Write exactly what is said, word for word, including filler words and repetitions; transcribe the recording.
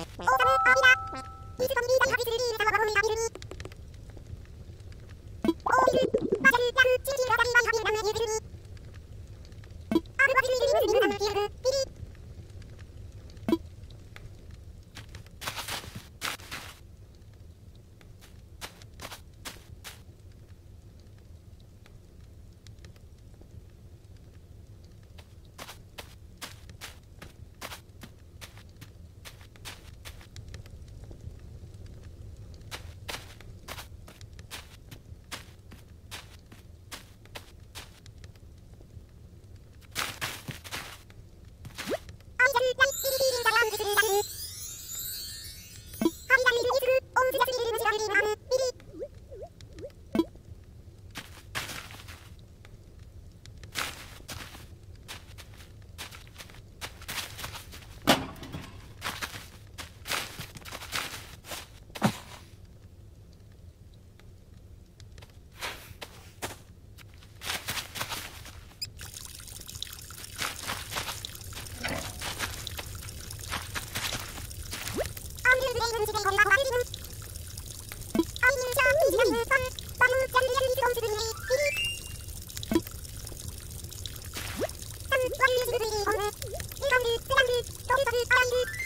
オーサムアビダ水とミリーダイハビスリールサワゴミアビルミオービルバジャルヤフチンチンラタリバイハビルラムユズルミアルバジルミルミズミルナムキルグビリOne, two, three, four.